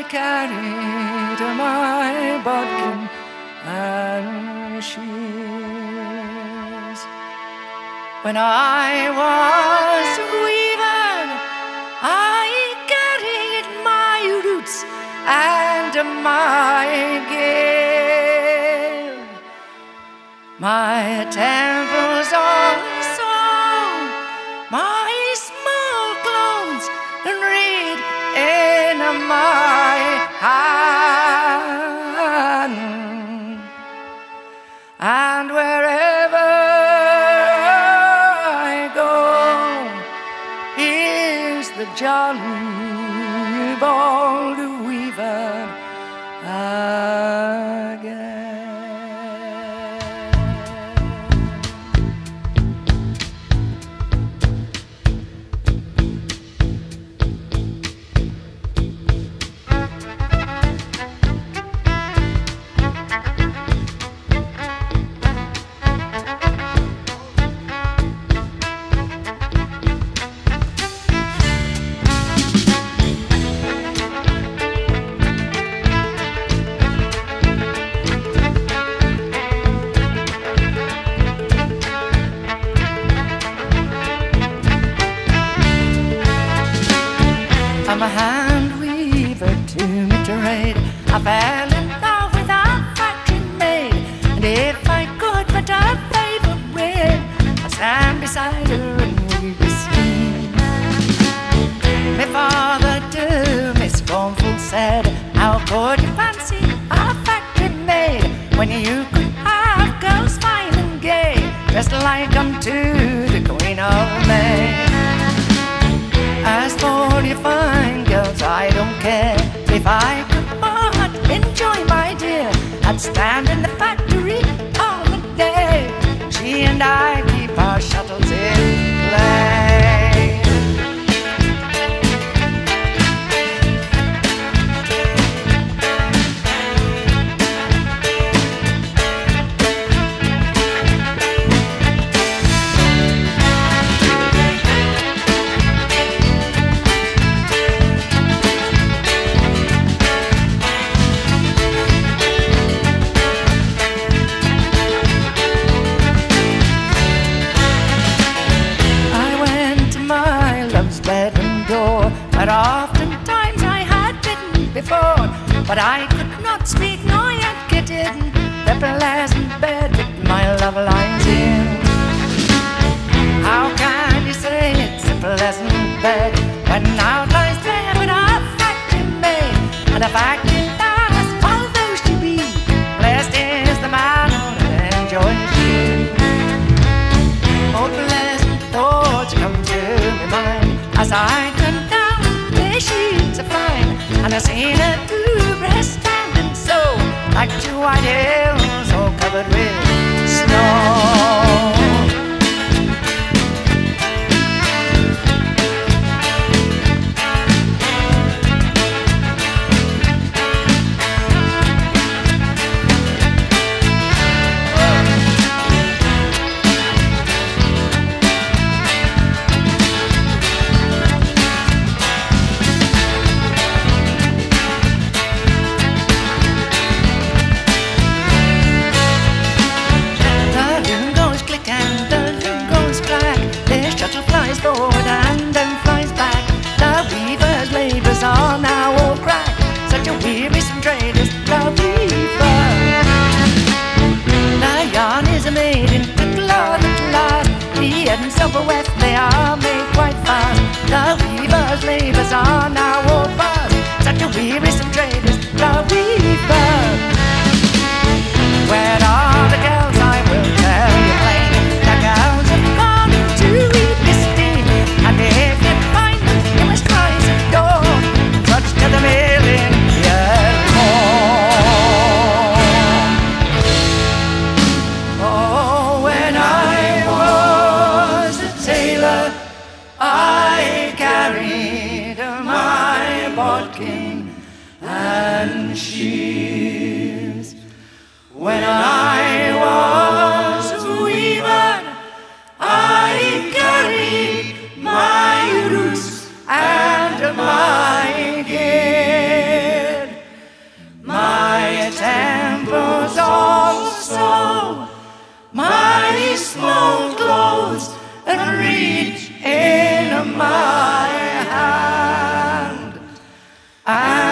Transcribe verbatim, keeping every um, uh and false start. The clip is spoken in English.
carried my bodkin and shears. When I was weaving, I carried my roots and my gear, my temples also, my small clothes and reed in my hand, and wherever I go, here's the jolly bold weaver again. I'm a hand weaver to me trade. I fell in love with a factory maid, and if I could but a favour win, I'd stand beside her and weave the steam. My father to me scornful said, how could you fancy a factory maid when you could have girls fine and gay, dressed like unto the Queen of May? As for you fine girls, I don't care. If I could but enjoy, my dear, I'd stand in the factory all the day. She and I keep our shuttles in play. But oftentimes I had bitten before, but I could not speak nor yet get in the pleasant bed that my love lies in. How can you say it's a pleasant bed when out lies there with a factory maid, and a factory lass, although she be blessed is the man who enjoys you. Oh, pleasant thoughts come to my mind as I turn down the sheets of fine, and I seen her two breasts standing so, like two white hills all covered with snow. Forward and then flies back. The weaver's labours are now all cracked. Such a wearisome trade is the weaver. The yarn is made into cloth at last. The ends of a weft they are made quite fast. The weaver's labours are now all past. Such a wearisome trade is the weaver. Where are the girls? I will tell you plain. The girls have gone to eat this steam, and if you find them, you must rise at dawn and trudge to the mill in your corn. Oh, when I was a tailor, I carried my bodkin and shears. When I was a weaver, I carried my roots and my gear. I